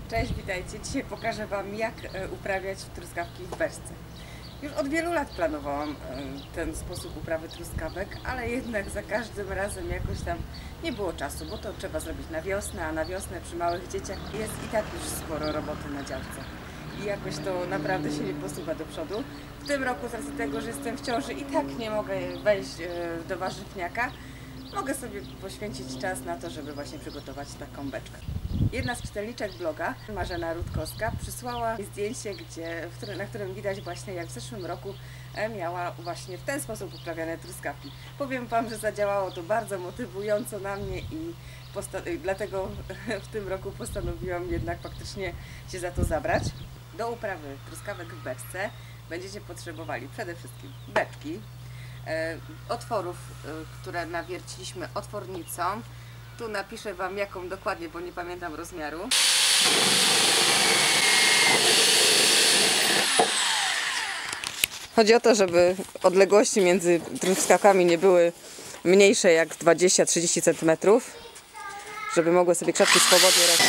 Cześć, witajcie. Dzisiaj pokażę Wam, jak uprawiać truskawki w beczce. Już od wielu lat planowałam ten sposób uprawy truskawek, ale jednak za każdym razem jakoś tam nie było czasu, bo to trzeba zrobić na wiosnę, a na wiosnę przy małych dzieciach jest i tak już sporo roboty na działce. I jakoś to naprawdę się nie posuwa do przodu. W tym roku z racji tego, że jestem w ciąży i tak nie mogę wejść do warzywniaka, mogę sobie poświęcić czas na to, żeby właśnie przygotować taką beczkę. Jedna z czytelniczek bloga, Marzena Rutkowska, przysłała mi zdjęcie, na którym widać właśnie, jak w zeszłym roku miała właśnie w ten sposób uprawiane truskawki. Powiem Wam, że zadziałało to bardzo motywująco na mnie i dlatego w tym roku postanowiłam jednak faktycznie się za to zabrać. Do uprawy truskawek w beczce będziecie potrzebowali przede wszystkim beczki, otworów, które nawierciliśmy otwornicą. Tu napiszę Wam jaką dokładnie, bo nie pamiętam rozmiaru. Chodzi o to, żeby odległości między truskawkami nie były mniejsze jak 20-30 cm, żeby mogły sobie krzaki swobodnie rosnąć.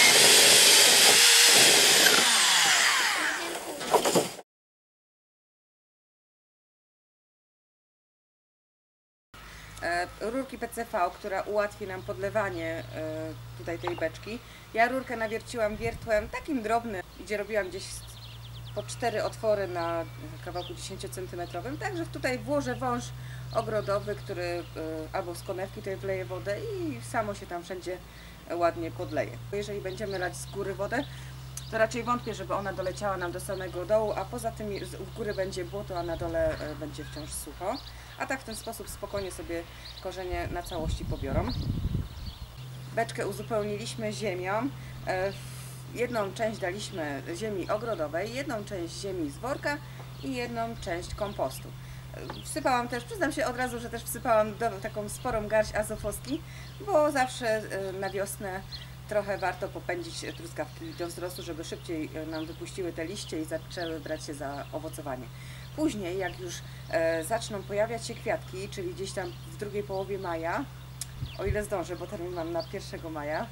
Rurki PCV, która ułatwi nam podlewanie tutaj tej beczki. Ja rurkę nawierciłam wiertłem takim drobnym, gdzie robiłam gdzieś po 4 otwory na kawałku 10 cm, także tutaj włożę wąż ogrodowy, który albo z konewki tutaj wleje wodę i samo się tam wszędzie ładnie podleje. Jeżeli będziemy lać z góry wodę, to raczej wątpię, żeby ona doleciała nam do samego dołu, a poza tym w góry będzie błoto, a na dole będzie wciąż sucho. A tak w ten sposób spokojnie sobie korzenie na całości pobiorą. Beczkę uzupełniliśmy ziemią. Jedną część daliśmy ziemi ogrodowej, jedną część ziemi z worka i jedną część kompostu. Wsypałam też, przyznam się od razu, że też wsypałam taką sporą garść azofoski, bo zawsze na wiosnę trochę warto popędzić truskawki do wzrostu, żeby szybciej nam wypuściły te liście i zaczęły brać się za owocowanie. Później, jak już zaczną pojawiać się kwiatki, czyli gdzieś tam w drugiej połowie maja, o ile zdążę, bo termin mam na 1 maja,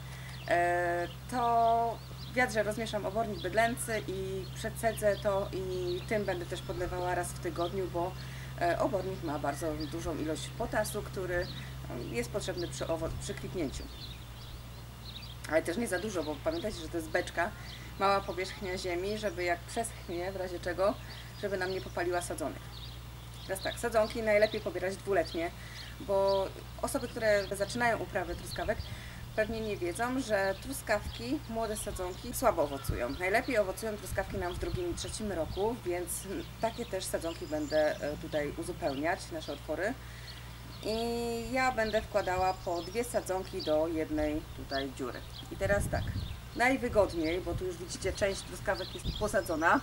to w wiadrze rozmieszam obornik bydlęcy i przecedzę to i tym będę też podlewała raz w tygodniu, bo obornik ma bardzo dużą ilość potasu, który jest potrzebny przy kwitnięciu. Ale też nie za dużo, bo pamiętajcie, że to jest beczka, mała powierzchnia ziemi, żeby jak przeschnie, w razie czego, żeby nam nie popaliła sadzonek. Teraz tak, sadzonki najlepiej pobierać dwuletnie, bo osoby, które zaczynają uprawę truskawek, pewnie nie wiedzą, że truskawki, młode sadzonki słabo owocują. Najlepiej owocują truskawki nam w drugim i trzecim roku, więc takie też sadzonki będę tutaj uzupełniać, nasze otwory. I ja będę wkładała po 2 sadzonki do jednej tutaj dziury. I teraz tak, najwygodniej, bo tu już widzicie, część truskawek jest posadzona,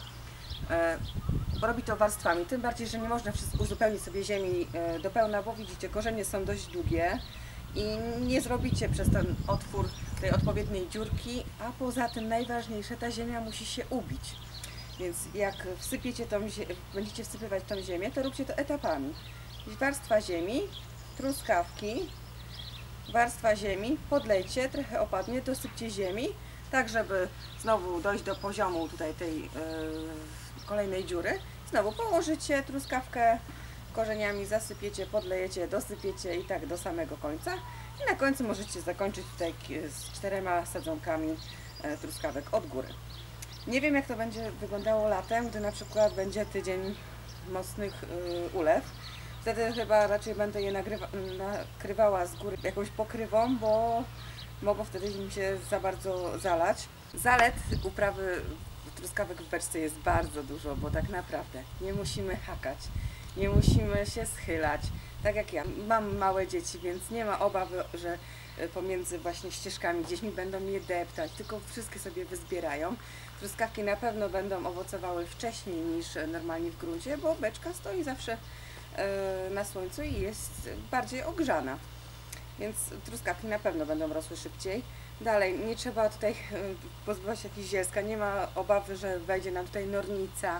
robi to warstwami, tym bardziej, że nie można uzupełnić sobie ziemi do pełna, bo widzicie, korzenie są dość długie i nie zrobicie przez ten otwór tej odpowiedniej dziurki, a poza tym najważniejsze, ta ziemia musi się ubić. Więc jak będziecie wsypywać tą ziemię, to róbcie to etapami. Warstwa ziemi, truskawki, warstwa ziemi, podlejcie, trochę opadnie, dosypcie ziemi, tak żeby znowu dojść do poziomu tutaj tej kolejnej dziury. Znowu położycie truskawkę korzeniami, zasypiecie, podlejecie, dosypiecie i tak do samego końca. I na końcu możecie zakończyć tutaj z 4 sadzonkami truskawek od góry. Nie wiem, jak to będzie wyglądało latem, gdy na przykład będzie tydzień mocnych ulew. Wtedy chyba raczej będę je nakrywała z góry jakąś pokrywą, bo mogło wtedy im się za bardzo zalać. Zalet uprawy truskawek w beczce jest bardzo dużo, bo tak naprawdę nie musimy hakać, nie musimy się schylać. Tak jak ja, mam małe dzieci, więc nie ma obawy, że pomiędzy właśnie ścieżkami gdzieś mi będą je deptać, tylko wszystkie sobie wyzbierają. Truskawki na pewno będą owocowały wcześniej niż normalnie w gruncie, bo beczka stoi zawsze na słońcu i jest bardziej ogrzana, więc truskawki na pewno będą rosły szybciej. Dalej, nie trzeba tutaj pozbywać się jakichś zielska, nie ma obawy, że wejdzie nam tutaj nornica,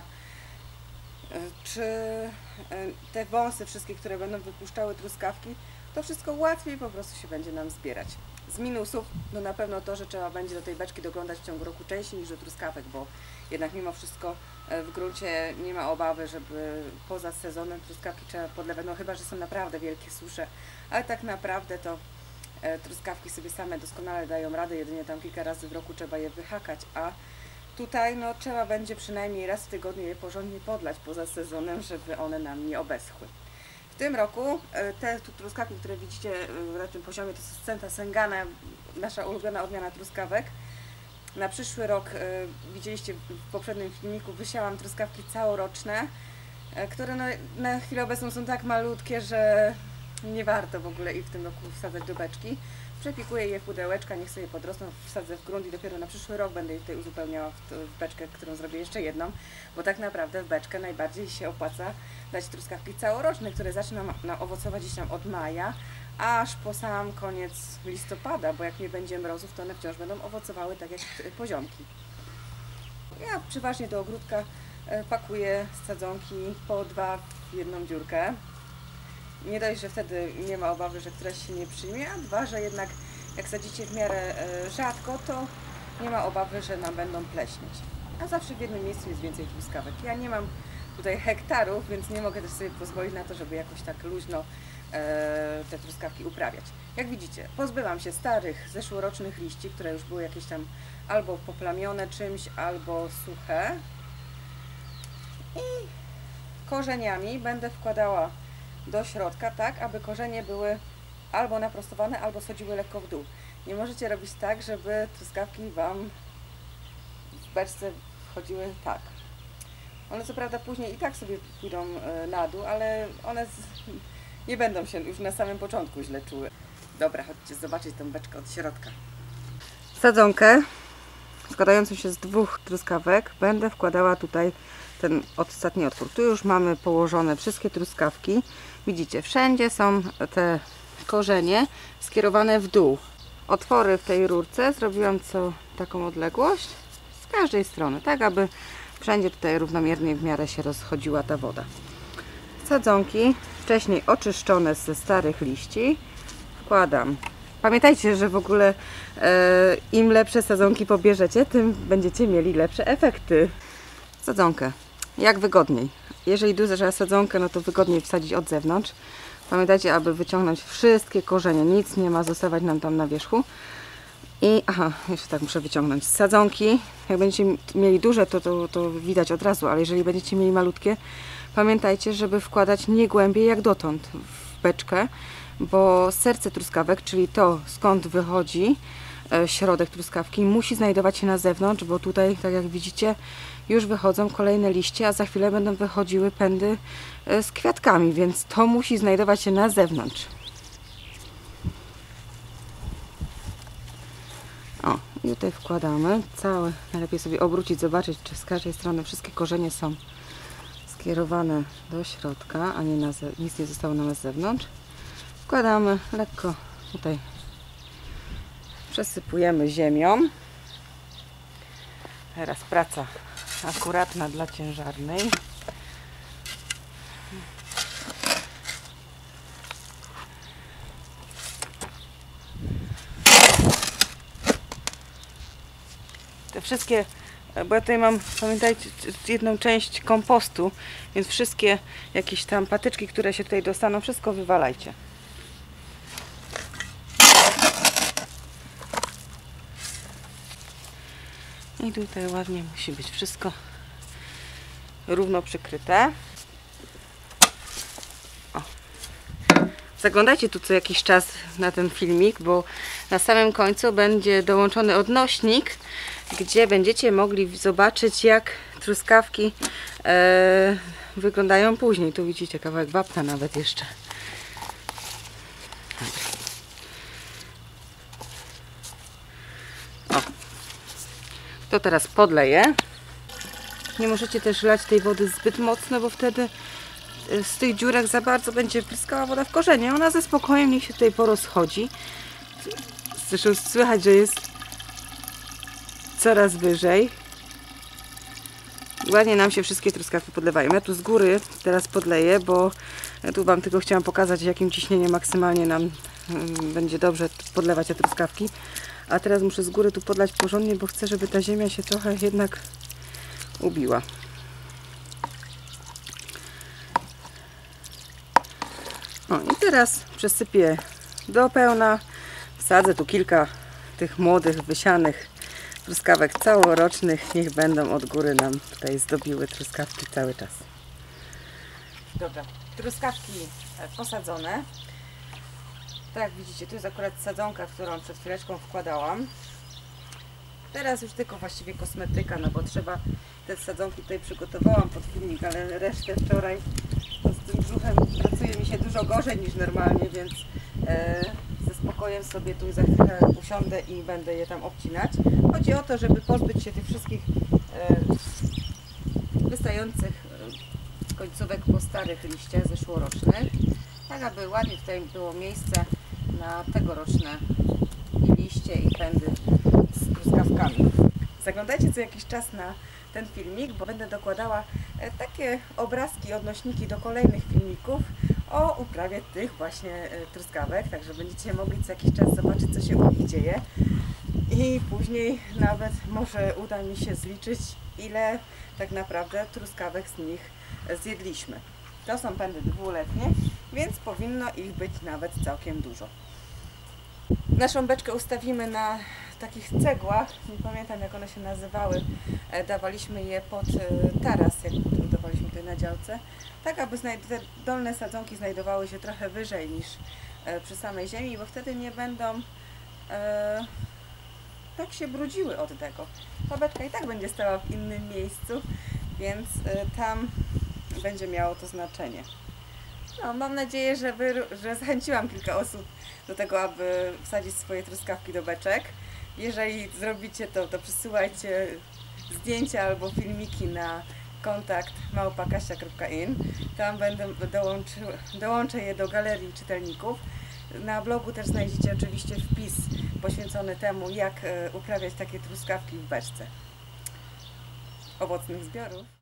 czy te wąsy wszystkie, które będą wypuszczały truskawki, to wszystko łatwiej po prostu się będzie nam zbierać. Z minusów no na pewno to, że trzeba będzie do tej beczki doglądać w ciągu roku częściej niż do truskawek, bo jednak mimo wszystko w gruncie nie ma obawy, żeby poza sezonem truskawki trzeba podlewać, no chyba że są naprawdę wielkie susze, ale tak naprawdę to truskawki sobie same doskonale dają radę, jedynie tam kilka razy w roku trzeba je wyhakać, a tutaj no trzeba będzie przynajmniej raz w tygodniu je porządnie podlać poza sezonem, żeby one nam nie obeschły. W tym roku te truskawki, które widzicie na tym poziomie, to jest Scenta Sengana, nasza ulubiona odmiana truskawek. Na przyszły rok, widzieliście w poprzednim filmiku, wysiałam truskawki całoroczne, które no, na chwilę obecną są tak malutkie, że nie warto w ogóle ich w tym roku wsadzać do beczki. Przepikuję je w pudełeczka, niech sobie podrosną, wsadzę w grunt i dopiero na przyszły rok będę je tutaj uzupełniała w beczkę, którą zrobię jeszcze jedną, bo tak naprawdę w beczkę najbardziej się opłaca dać truskawki całoroczne, które zaczną owocować gdzieś tam od maja, aż po sam koniec listopada, bo jak nie będzie mrozów, to one wciąż będą owocowały tak jak poziomki. Ja przeważnie do ogródka pakuję sadzonki po 2 w jedną dziurkę. Nie dość, że wtedy nie ma obawy, że któraś się nie przyjmie, a 2, że jednak jak sadzicie w miarę rzadko, to nie ma obawy, że nam będą pleśnieć. A zawsze w jednym miejscu jest więcej truskawek. Ja nie mam tutaj hektarów, więc nie mogę też sobie pozwolić na to, żeby jakoś tak luźno te truskawki uprawiać. Jak widzicie, pozbyłam się starych, zeszłorocznych liści, które już były jakieś tam albo poplamione czymś, albo suche. I korzeniami będę wkładała do środka, tak aby korzenie były albo naprostowane, albo schodziły lekko w dół. Nie możecie robić tak, żeby truskawki Wam w beczce wchodziły tak. One co prawda później i tak sobie pójdą na dół, ale one nie będą się już na samym początku źle czuły. Dobra, chodźcie zobaczyć tę beczkę od środka. Sadzonkę składającą się z 2 truskawek będę wkładała tutaj ten ostatni otwór. Tu już mamy położone wszystkie truskawki. Widzicie, wszędzie są te korzenie skierowane w dół. Otwory w tej rurce zrobiłam taką odległość z każdej strony, tak aby wszędzie tutaj równomiernie w miarę się rozchodziła ta woda. Sadzonki wcześniej oczyszczone ze starych liści wkładam. Pamiętajcie, że w ogóle im lepsze sadzonki pobierzecie, tym będziecie mieli lepsze efekty. Sadzonkę jak wygodniej. Jeżeli duża sadzonkę, no to wygodniej wsadzić od zewnątrz. Pamiętajcie, aby wyciągnąć wszystkie korzenie, nic nie ma zostawać nam tam na wierzchu. I aha, jeszcze tak muszę wyciągnąć. Z sadzonki, jak będziecie mieli duże, to widać od razu, ale jeżeli będziecie mieli malutkie, pamiętajcie, żeby wkładać nie głębiej jak dotąd w beczkę, bo serce truskawek, czyli to skąd wychodzi środek truskawki, musi znajdować się na zewnątrz, bo tutaj, tak jak widzicie, już wychodzą kolejne liście, a za chwilę będą wychodziły pędy z kwiatkami, więc to musi znajdować się na zewnątrz. O, i tutaj wkładamy całe, najlepiej sobie obrócić, zobaczyć, czy z każdej strony wszystkie korzenie są skierowane do środka, a nie nic nie zostało nam na zewnątrz. Wkładamy lekko tutaj, przesypujemy ziemią. Teraz praca akuratna dla ciężarnej. Te wszystkie, bo ja tutaj mam, pamiętajcie, jedną część kompostu, więc wszystkie jakieś tam patyczki, które się tutaj dostaną, wszystko wywalajcie. I tutaj ładnie musi być wszystko równo przykryte. O. Zaglądajcie tu co jakiś czas na ten filmik, bo na samym końcu będzie dołączony odnośnik, gdzie będziecie mogli zobaczyć, jak truskawki wyglądają później. Tu widzicie kawałek wapna nawet jeszcze. O. To teraz podleję. Nie możecie też lać tej wody zbyt mocno, bo wtedy z tych dziurek za bardzo będzie pryskała woda w korzenie. Ona ze spokojem niech się tutaj porozchodzi. Zresztą słychać, że jest coraz wyżej. Ładnie nam się wszystkie truskawki podlewają. Ja tu z góry teraz podleję, bo tu Wam tylko chciałam pokazać, jakim ciśnieniem maksymalnie nam będzie dobrze podlewać te truskawki. A teraz muszę z góry tu podlać porządnie, bo chcę, żeby ta ziemia się trochę jednak ubiła. No i teraz przesypię do pełna. Wsadzę tu kilka tych młodych, wysianych truskawek całorocznych. Niech będą od góry nam tutaj zdobiły truskawki cały czas. Dobra, truskawki posadzone. Tak jak widzicie, tu jest akurat sadzonka, którą przed chwileczką wkładałam. Teraz już tylko właściwie kosmetyka, no bo trzeba, te sadzonki tutaj przygotowałam pod filmik, ale resztę wczoraj z tym brzuchem pracuje mi się dużo gorzej niż normalnie, więc ze spokojem sobie tu za chwilę usiądę i będę je tam obcinać. Chodzi o to, żeby pozbyć się tych wszystkich wystających końcówek po starych liściach zeszłorocznych, tak aby ładnie tutaj było miejsce na tegoroczne liście i pędy z truskawkami. Zaglądajcie co jakiś czas na ten filmik, bo będę dokładała takie obrazki, odnośniki do kolejnych filmików o uprawie tych właśnie truskawek, także będziecie mogli co jakiś czas zobaczyć, co się u nich dzieje i później nawet może uda mi się zliczyć, ile tak naprawdę truskawek z nich zjedliśmy. To są pędy dwuletnie, więc powinno ich być nawet całkiem dużo. Naszą beczkę ustawimy na takich cegłach, nie pamiętam jak one się nazywały, dawaliśmy je pod taras, jak budowaliśmy tutaj na działce, tak aby te dolne sadzonki znajdowały się trochę wyżej niż przy samej ziemi, bo wtedy nie będą tak się brudziły od tego. Ta beczka i tak będzie stała w innym miejscu, więc tam będzie miało to znaczenie. No, mam nadzieję, że zachęciłam kilka osób do tego, aby wsadzić swoje truskawki do beczek. Jeżeli zrobicie to, to przysyłajcie zdjęcia albo filmiki na kontakt @kasia.in. Tam dołączę je do galerii czytelników. Na blogu też znajdziecie oczywiście wpis poświęcony temu, jak uprawiać takie truskawki w beczce. Owocnych zbiorów!